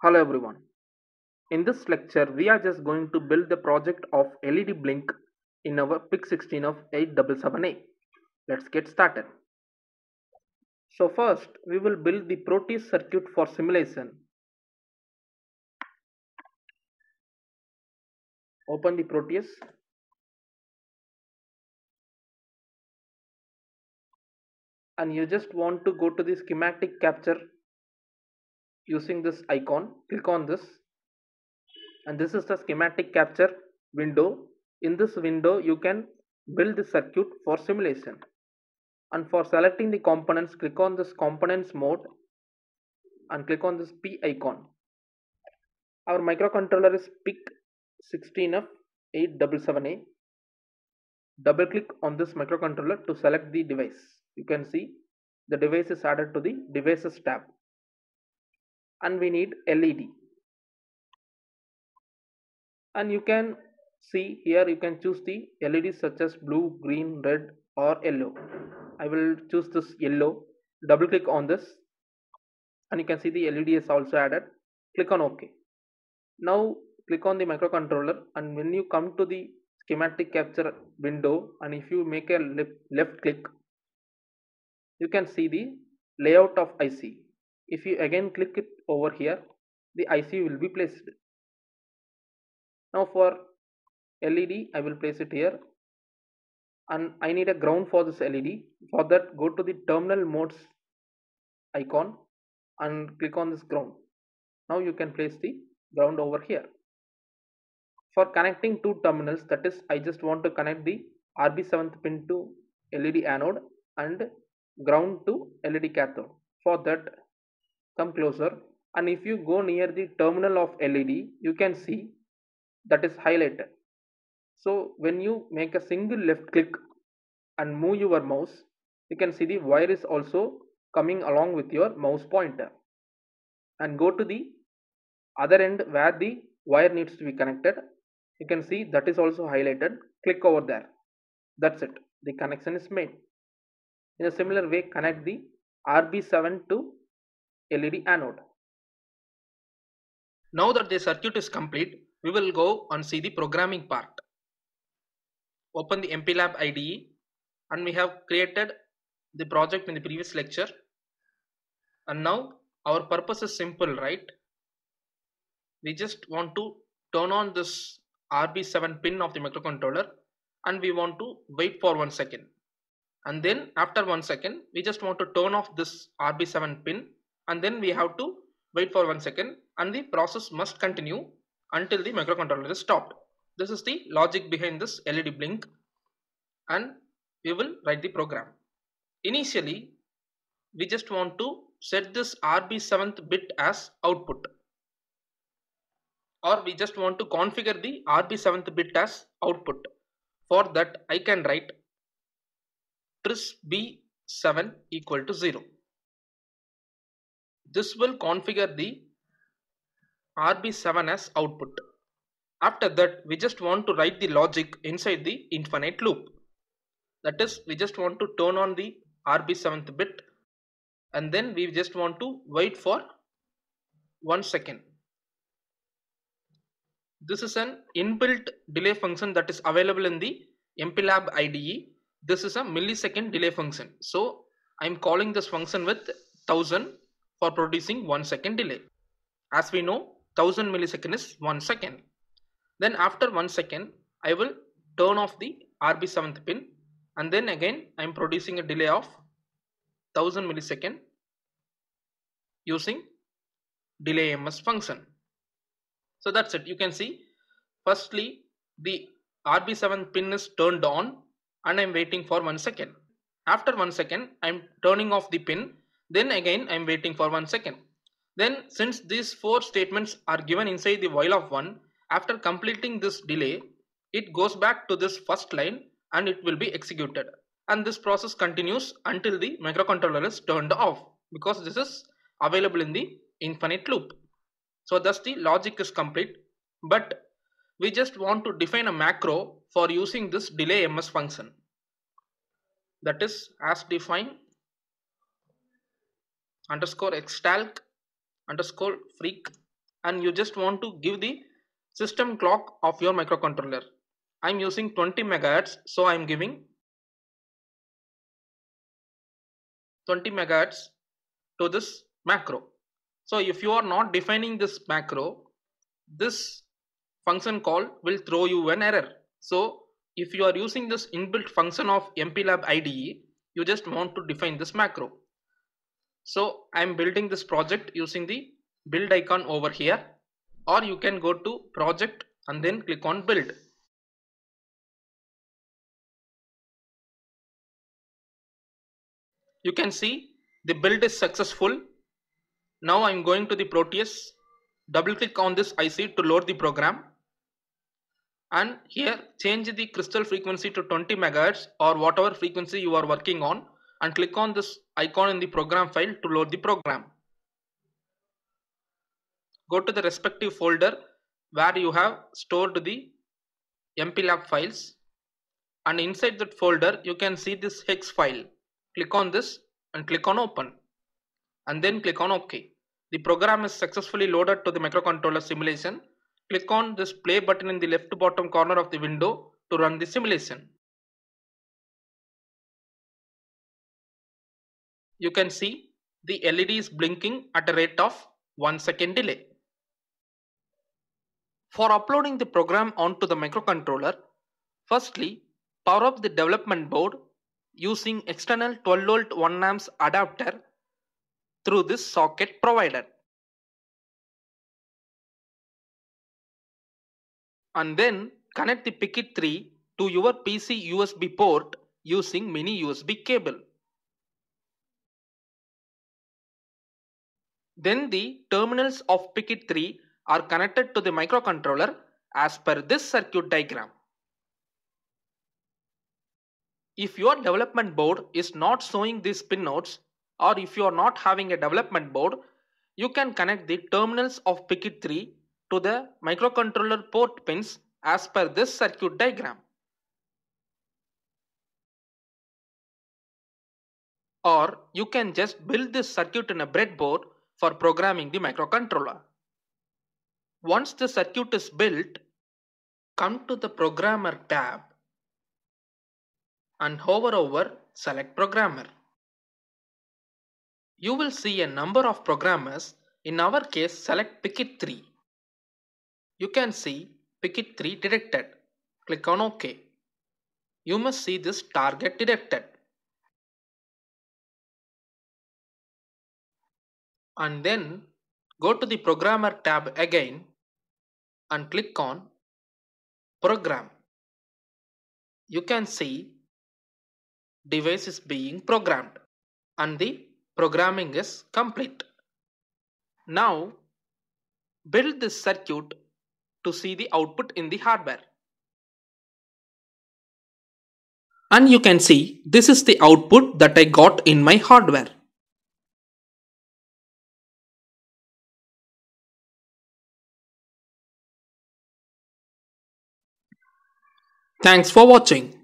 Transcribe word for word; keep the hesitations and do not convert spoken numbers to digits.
Hello everyone. In this lecture, we are just going to build the project of L E D blink in our P I C sixteen of eight seven seven A. Let's get started. So first, we will build the Proteus circuit for simulation. Open the Proteus. And you just want to go to the schematic capture using this icon. Click on this. And this is the schematic capture window. In this window, you can build the circuit for simulation. And for selecting the components, click on this components mode and click on this P icon. Our microcontroller is P I C sixteen of eight seven seven A. Double click on this microcontroller to select the device. You can see the device is added to the devices tab. And we need L E D. And you can see here you can choose the L E Ds such as blue, green, red or yellow. I will choose this yellow. Double click on this and you can see the L E D is also added. Click on OK. Now click on the microcontroller, and when you come to the schematic capture window and if you make a left, left click, you can see the layout of I C. If you again click it over here, the I C will be placed. Now for L E D, I will place it here, and I need a ground for this L E D. For that, go to the terminal modes icon and click on this ground. Now you can place the ground over here. For connecting two terminals, that is, I just want to connect the R B seventh pin to L E D anode and ground to L E D cathode. For that, come closer, and if you go near the terminal of L E D, you can see that is highlighted. So when you make a single left click and move your mouse, you can see the wire is also coming along with your mouse pointer. And go to the other end where the wire needs to be connected. You can see that is also highlighted. Click over there. That's it. The connection is made. In a similar way, connect the R B seven to L E D anode. Now that the circuit is complete, we will go and see the programming part. Open the M P Lab I D E, and we have created the project in the previous lecture. And now our purpose is simple, right? We just want to turn on this R B seven pin of the microcontroller, and we want to wait for one second. And then after one second, we just want to turn off this R B seven pin, and then we have to wait for one second, and the process must continue until the microcontroller is stopped. This is the logic behind this L E D blink, and we will write the program. Initially, we just want to set this R B seventh bit as output, or we just want to configure the R B seventh bit as output. For that, I can write tris B seven equal to zero. This will configure the R B seven as output. After that, we just want to write the logic inside the infinite loop. That is, we just want to turn on the R B seventh bit, and then we just want to wait for one second. This is an inbuilt delay function that is available in the M P Lab I D E. This is a millisecond delay function. So I am calling this function with one thousand for producing one second delay. As we know, one thousand millisecond is one second. Then after one second, I will turn off the R B seventh pin, and then again I am producing a delay of one thousand millisecond using delay M S function. So that's it. You can see, firstly the R B seven pin is turned on and I am waiting for one second. After one second, I am turning off the pin. Then again I am waiting for one second. Then since these four statements are given inside the while of one, after completing this delay, it goes back to this first line and it will be executed. And this process continues until the microcontroller is turned off, because this is available in the infinite loop. So thus the logic is complete, but we just want to define a macro for using this delay M S function. That is, as define underscore extalc underscore freak and you just want to give the system clock of your microcontroller. I'm using twenty megahertz, so I'm giving twenty megahertz to this macro. So if you are not defining this macro, this function call will throw you an error. So if you are using this inbuilt function of MPLAB I D E, you just want to define this macro. So I'm building this project using the build icon over here, or you can go to project and then click on build. You can see the build is successful. Now I'm going to the Proteus, double click on this I C to load the program, and here change the crystal frequency to twenty megahertz or whatever frequency you are working on, and click on this icon in the program file to load the program. Go to the respective folder where you have stored the MPLAB files, and inside that folder you can see this hex file. Click on this and click on open, and then click on OK. The program is successfully loaded to the microcontroller simulation. Click on this play button in the left bottom corner of the window to run the simulation. You can see the L E D is blinking at a rate of one second delay. For uploading the program onto the microcontroller, firstly power up the development board using external twelve volt one amps adapter through this socket provided. And then connect the Picket three to your P C U S B port using mini U S B cable. Then the terminals of Picket three are connected to the microcontroller as per this circuit diagram. If your development board is not showing these pinouts, or if you are not having a development board, you can connect the terminals of Picket three to the microcontroller port pins as per this circuit diagram. Or you can just build this circuit in a breadboard for programming the microcontroller. Once the circuit is built, come to the Programmer tab and hover over Select Programmer. You will see a number of programmers. In our case, select Picket three. You can see Picket three detected. Click on OK. You must see this target detected. And then go to the Programmer tab again and click on Program. You can see device is being programmed and the programming is complete. Now build this circuit to see the output in the hardware. And you can see this is the output that I got in my hardware. Thanks for watching.